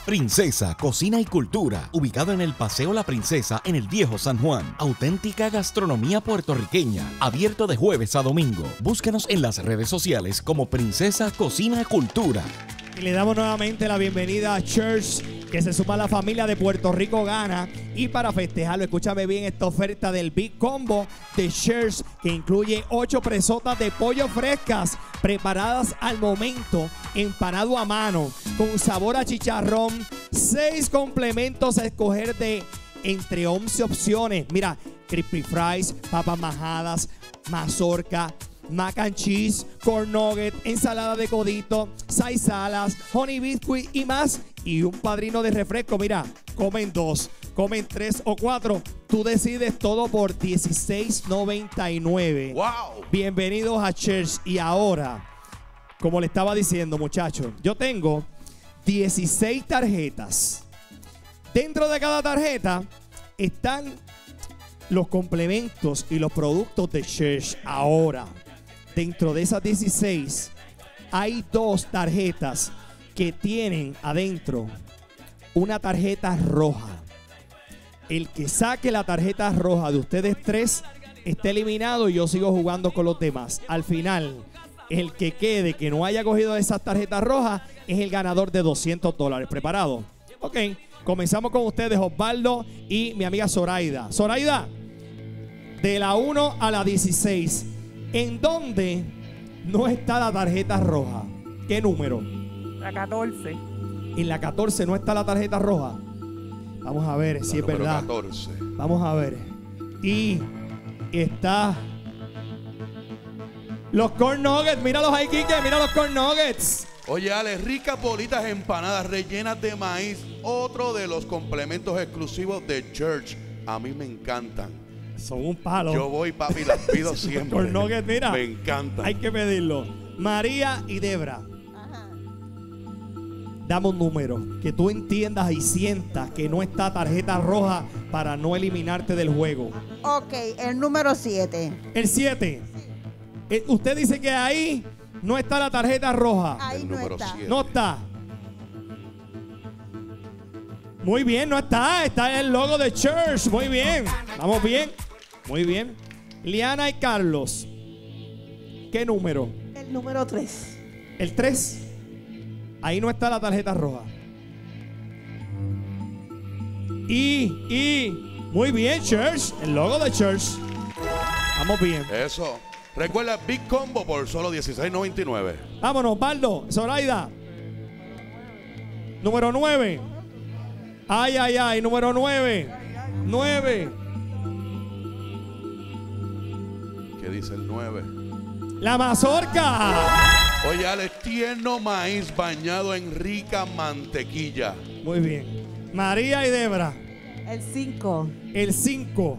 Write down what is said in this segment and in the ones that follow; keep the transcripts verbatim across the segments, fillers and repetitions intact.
Princesa Cocina y Cultura, ubicado en el Paseo La Princesa en el Viejo San Juan. Auténtica gastronomía puertorriqueña, abierto de jueves a domingo. Búscanos en las redes sociales como Princesa Cocina y Cultura. Y le damos nuevamente la bienvenida a Church, que se suma a la familia de Puerto Rico Gana. Y para festejarlo, escúchame bien esta oferta del Big Combo de Church, que incluye ocho presotas de pollo frescas preparadas al momento, empanado a mano, con sabor a chicharrón, seis complementos a escoger de entre once opciones. Mira, crispy fries, papas majadas, mazorca, mac and cheese, corn nugget, ensalada de codito, side salads, honey biscuit y más. Y un padrino de refresco. Mira, comen dos, comen tres o cuatro. Tú decides, todo por dieciséis noventa y nueve. ¡Wow! Bienvenidos a Church. Y ahora, como le estaba diciendo, muchachos, yo tengo dieciséis tarjetas. Dentro de cada tarjeta están los complementos y los productos de Church. Ahora, dentro de esas dieciséis hay dos tarjetas que tienen adentro una tarjeta roja. El que saque la tarjeta roja de ustedes tres está eliminado y yo sigo jugando con los demás. Al final, el que quede que no haya cogido esas tarjetas rojas es el ganador de doscientos dólares. ¿Preparado? Ok, comenzamos con ustedes, Osvaldo y mi amiga Zoraida. Zoraida, de la uno a la dieciséis, ¿en dónde no está la tarjeta roja? ¿Qué número? La catorce. En la catorce no está la tarjeta roja. Vamos a ver si es verdad. catorce. Vamos a ver. Y está los corn nuggets. Míralos ahí, Kike. Mira los corn nuggets. Oye, Ale, ricas bolitas empanadas rellenas de maíz. Otro de los complementos exclusivos de Church. A mí me encantan. Son un palo. Yo voy, papi, las pido siempre. Corn nuggets, mira. Me encantan. Hay que pedirlo. María y Debra. Dame un número que tú entiendas y sientas que no está tarjeta roja para no eliminarte del juego. Ok, el número siete. El siete. Eh, usted dice que ahí no está la tarjeta roja. Ahí El no número está. siete. No está. Muy bien, no está. Está el logo de Church. Muy bien. Vamos bien. Muy bien. Liana y Carlos. ¿Qué número? El número tres. El tres. Ahí no está la tarjeta roja. Y, y, muy bien, Church. El logo de Church. Vamos bien. Eso. Recuerda, Big Combo por solo dieciséis noventa y nueve. Vámonos, Baldo. Zoraida. Número nueve. Ay, ay, ay. Número nueve. nueve. ¿Qué dice el nueve? La mazorca. Oye, Ale, tierno maíz bañado en rica mantequilla. Muy bien. María y Debra. El cinco. El cinco.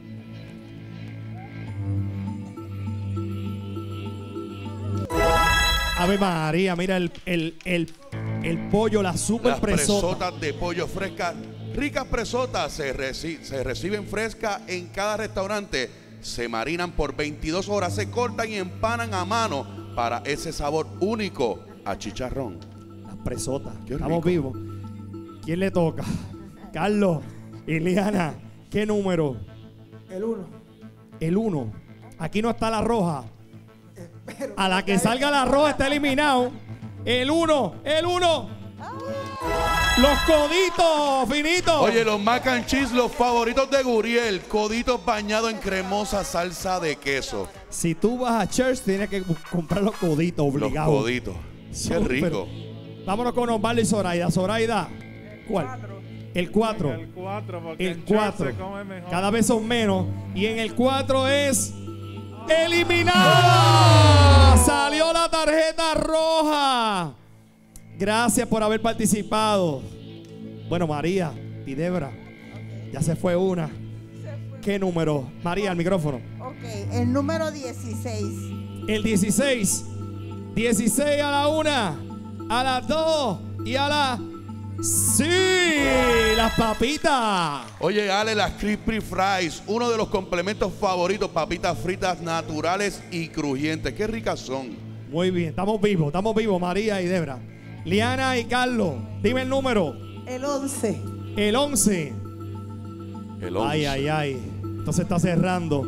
Ave María, mira el, el, el, el pollo, la super Las presota. presotas de pollo frescas. Ricas presotas se, reci se reciben frescas en cada restaurante. Se marinan por veintidós horas, se cortan y empanan a mano para ese sabor único a chicharrón. Las presotas. Qué Estamos rico. vivos. ¿Quién le toca? Carlos, Iliana, ¿qué número? El uno. El uno. Aquí no está la roja. A la que salga la roja está eliminado. El uno, el uno. Los coditos finitos. Oye, los mac and cheese, los favoritos de Guriel. Coditos bañados en cremosa salsa de queso. Si tú vas a Church, tienes que comprar los coditos obligados. Los coditos. Qué Súper. rico. Vámonos con Osvaldo y Zoraida. Zoraida, ¿cuál? El cuatro. El cuatro, porque El en Church cuatro. se come mejor. Cada vez son menos. Y en el cuatro es eliminada. Salió la tarjeta roja. Gracias por haber participado. Bueno, María y Debra. Ya se fue una. ¿Qué número? María, el micrófono. Ok, el número dieciséis. El dieciséis. dieciséis a la una, a las dos y a la... ¡Sí! ¡Las papitas! Oye, Ale, las crispy fries, uno de los complementos favoritos, papitas fritas naturales y crujientes. Qué ricas son. Muy bien, estamos vivos, estamos vivos, María y Debra. Liana y Carlos, dime el número. El once. El once. El once. Ay, ay, ay. Entonces está cerrando.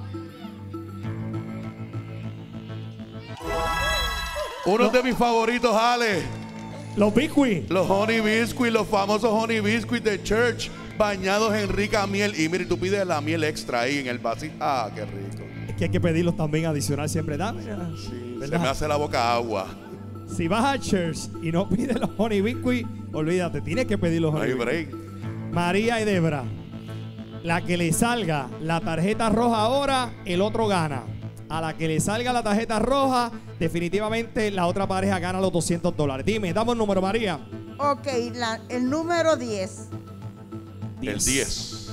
Uno de mis favoritos, Ale. Los biscuits. Los honey biscuits, los famosos honey biscuits de Church, bañados en rica miel. Y mire, tú pides la miel extra ahí en el vasito. Ah, qué rico. Es que hay que pedirlos también adicional siempre. Dame. Sí, se ¿verdad? me hace la boca agua. Si vas a Church y no pides los honey biscuits, olvídate, tienes que pedir los No honey hay biscuits. break. María y Debra, la que le salga la tarjeta roja ahora, el otro gana. A la que le salga la tarjeta roja, definitivamente la otra pareja gana los doscientos dólares. Dime, dame un número, María. Ok, la- el número diez. El diez.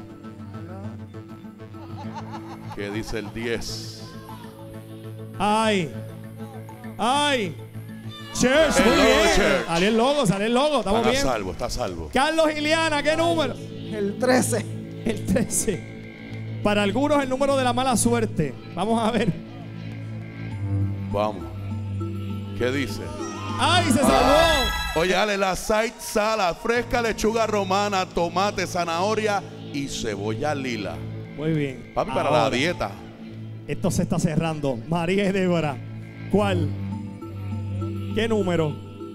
¿Qué dice el diez? Ay, ay. Church, El muy logo de bien. Church. Sale el logo, sale el logo, estamos Está a bien. salvo, está a salvo. Carlos y Liana, ¿qué número? El trece. El trece. Para algunos el número de la mala suerte. Vamos a ver. Vamos. ¿Qué dice? ¡Ay, se salvó! Oye, Ale, la side salad, fresca lechuga romana, tomate, zanahoria y cebolla lila. Muy bien. Papi, para Ahora, la dieta. esto se está cerrando. María y Débora. ¿Cuál? ¿Qué número?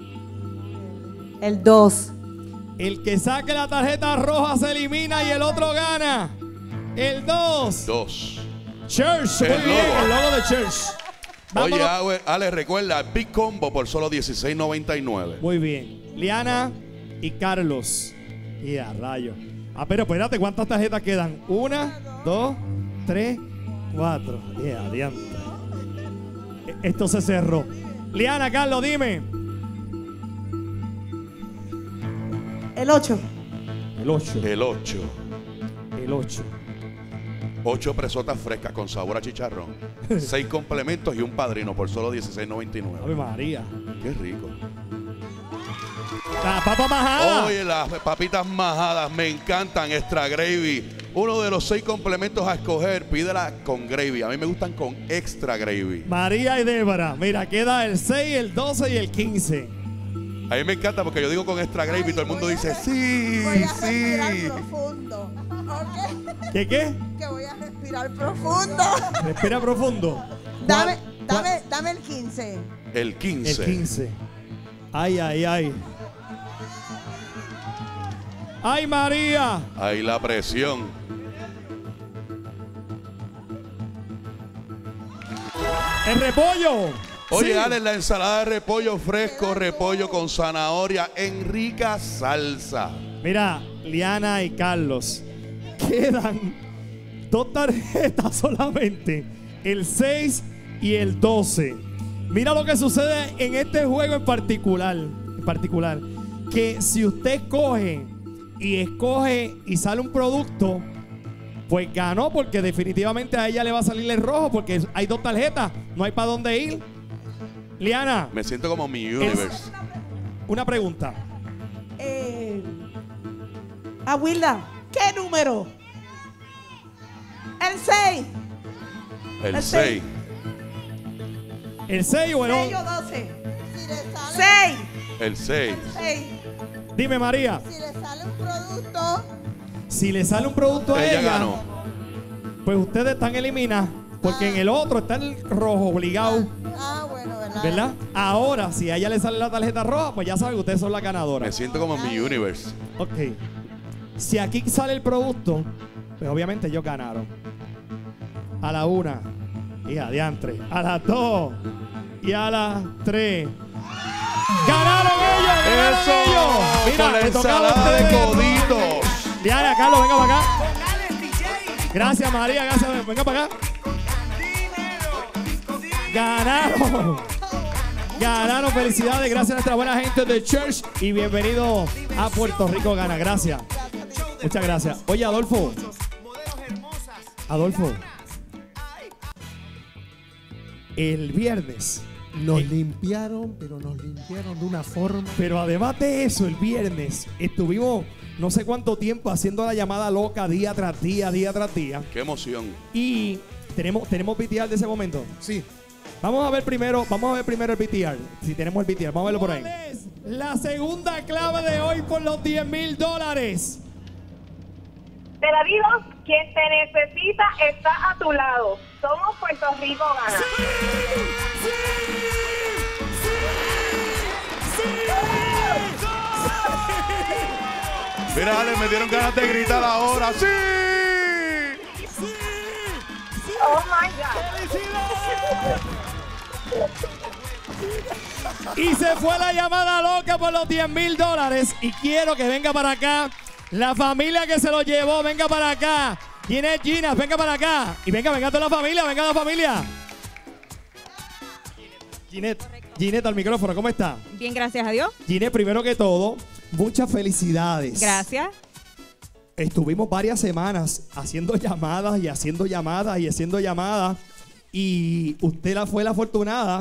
El dos. El que saque la tarjeta roja se elimina y el otro gana. El dos. Dos. Church. Muy El bien, logo. el logo de Church. Oye, Vámonos. Ale, Ale, recuerda, Big Combo por solo dieciséis noventa y nueve. Muy bien. Liana y Carlos. Y a rayo. Ah, pero espérate, ¿cuántas tarjetas quedan? Una, dos, tres, cuatro. Y adiante. E- Esto se cerró. Liana, Carlos, dime. El ocho. El ocho. El ocho. El ocho. Ocho presotas frescas con sabor a chicharrón. Seis complementos y un padrino por solo dieciséis noventa y nueve. Ave María. Qué rico. La papa majada. Oye, las papitas majadas me encantan, extra gravy. Uno de los seis complementos a escoger, pídela con gravy. A mí me gustan con extra gravy. María y Débora. Mira, queda el seis, el doce y el quince. A mí me encanta porque yo digo con extra gravy y todo el mundo dice sí, Voy a respirar sí. profundo. ¿Ok? ¿Qué qué? Que voy a respirar profundo. Respira profundo. Dame, ¿Cuál- dame, dame el quince. El quince. El quince. Ay, ay, ay. Ay, María. Ahí la presión. El repollo. Oye, Sí. Ale, la ensalada de repollo fresco, repollo con zanahoria en rica salsa. Mira, Liana y Carlos. Quedan dos tarjetas solamente. El seis y el doce. Mira lo que sucede en este juego en particular. En particular. Que si usted escoge y escoge y sale un producto, pues ganó, porque definitivamente a ella le va a salir el rojo, porque hay dos tarjetas. No hay para dónde ir. Liana, Me siento como mi universe. una pregunta. Eh, Abuela, ¿qué número? El seis. El el seis. ¿El seis o el seis once? o doce. Si le sale, Seis. El seis. seis. Dime, María. Si le sale un producto, Si le sale un producto a Ella ella, ganó. pues ustedes están eliminadas. Porque en el otro está el rojo obligado, ah, bueno, ¿verdad? ¿verdad? Ahora, si a ella le sale la tarjeta roja, pues ya saben que ustedes son la ganadora. Me siento como mi universe. Ok. Si aquí sale el producto, pues obviamente ellos ganaron. A la una y a diantre. A las dos y a las tres. ¡Ganaron ellos! ¡Ganaron ¡Eso! ellos! Mira, Con la le tocaba a ensalada de ustedes. coditos. Diana, Carlos, venga para acá. Gracias, María, gracias. Venga para acá. Ganaron. Ganaron, felicidades. Gracias a nuestra buena gente de Church. Y bienvenido a Puerto Rico Gana. Gracias. Muchas gracias. Oye, Adolfo. Adolfo. El viernes. Nos Eh, limpiaron, pero nos limpiaron de una forma. Pero además de eso, el viernes estuvimos no sé cuánto tiempo haciendo la llamada loca día tras día, día tras día. Qué emoción. Y tenemos, tenemos B T R de ese momento. Sí. Vamos a ver primero, vamos a ver primero el B T R. Si tenemos el B T R, vamos a verlo por ahí. La segunda clave de hoy por por los diez mil dólares. Te la digo, quien te necesita está a tu lado. Somos Puerto Rico Gana. Mira, Ale, me dieron ganas de gritar ahora. ¡Sí! Oh my God. Y se fue la llamada loca por los diez mil dólares. Y quiero que venga para acá la familia que se lo llevó. Venga para acá. ¿Quién es Gina? Venga para acá. Y venga, venga toda la familia. Venga la familia. Ginette, Ginette, al micrófono. ¿Cómo está? Bien, gracias a Dios. Ginette, primero que todo, muchas felicidades. Gracias. Estuvimos varias semanas haciendo llamadas y haciendo llamadas y haciendo llamadas. Y usted la fue la afortunada.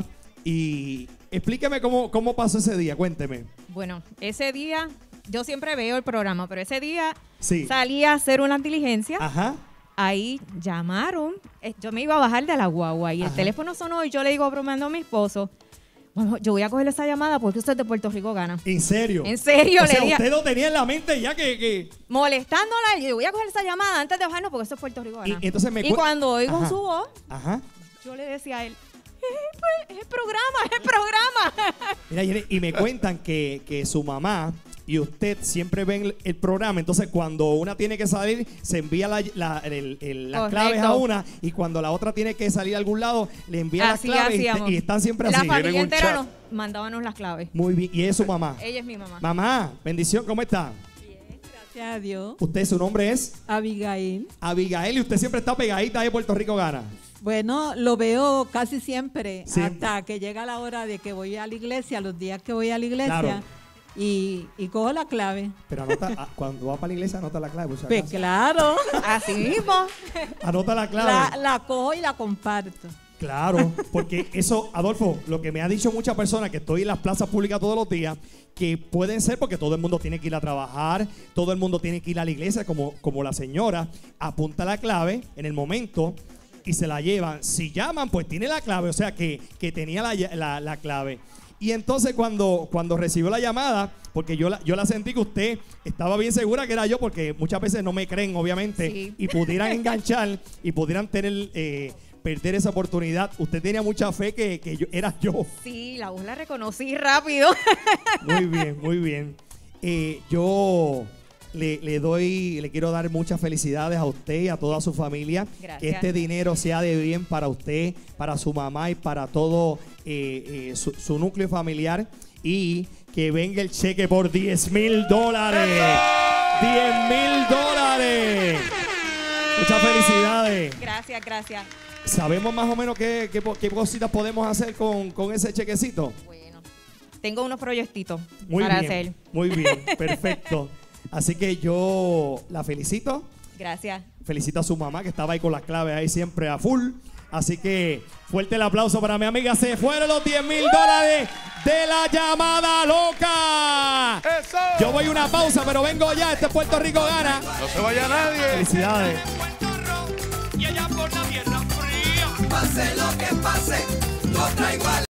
Y explíqueme cómo, cómo pasó ese día. Cuénteme. Bueno, ese día, yo siempre veo el programa, pero ese día Sí. salí a hacer una diligencia. Ajá. Ahí llamaron. Eh, Yo me iba a bajar de la guagua y el Ajá. teléfono sonó y yo le digo bromeando a mi esposo, bueno, yo voy a coger esa llamada porque usted de Puerto Rico Gana. ¿En serio? En serio, O le sea, dije. usted lo tenía en la mente ya que... que... Molestándola, y yo voy a coger esa llamada antes de bajarnos porque eso es Puerto Rico Gana. Y, entonces me Y cu- cuando oigo Ajá. su voz, Ajá. yo le decía a él, es el, es el programa, es el programa. Mira, Jenny, y me cuentan que, que su mamá y usted siempre ven el, el programa. Entonces, cuando una tiene que salir, se envía la- la- el- el- las Correcto. claves a una. Y cuando la otra tiene que salir a algún lado, le envía Así las claves y, hacíamos. y están siempre La así. familia un entera chat. nos mandábamos las claves. Muy bien. Y es su mamá. Ella es mi mamá. Mamá, bendición, ¿cómo está? Gracias a Dios. Usted, su nombre es Abigail. Abigail y usted siempre está pegadita de Puerto Rico Gana. Bueno, lo veo casi siempre, Siempre. hasta que llega la hora de que voy a la iglesia, los días que voy a la iglesia, Claro. y, y cojo la clave. Pero anota, ah, cuando va para la iglesia, anota la clave. por si Pues acaso. claro, Así mismo. Anota la clave. la, la cojo y la comparto. Claro, porque eso, Adolfo, lo que me ha dicho muchas personas que estoy en las plazas públicas todos los días, que pueden ser porque todo el mundo tiene que ir a trabajar, todo el mundo tiene que ir a la iglesia, como, como la señora, apunta la clave en el momento y se la llevan. Si llaman, pues tiene la clave, o sea que, que tenía la, la- la clave. Y entonces cuando, cuando recibió la llamada, porque yo la, yo la sentí que usted estaba bien segura que era yo, porque muchas veces no me creen, obviamente, Sí. y pudieran enganchar y pudieran tener... eh, perder esa oportunidad. Usted tenía mucha fe que, que yo, era yo. Sí, la voz la reconocí rápido. Muy bien, muy bien. Eh, yo le, le doy, le quiero dar muchas felicidades a usted y a toda su familia. Gracias. Que este dinero sea de bien para usted, para su mamá y para todo eh, eh, su, su núcleo familiar. Y que venga el cheque por diez mil dólares. diez mil dólares. Muchas felicidades. Gracias, gracias. ¿Sabemos más o menos qué, qué, qué cositas podemos hacer con, con ese chequecito? Bueno, tengo unos proyectitos Muy para bien, hacer. muy bien, perfecto. Así que yo la felicito. Gracias. Felicito a su mamá que estaba ahí con las claves ahí siempre a full. Así que fuerte el aplauso para mi amiga. Se fueron los diez mil dólares de la llamada loca. ¡Eso! Yo voy a una pausa, pero vengo ya. Este Puerto Rico Gana. No se vaya nadie. Felicidades. Y allá por la tierra fría. Pase lo que pase, lo traigo al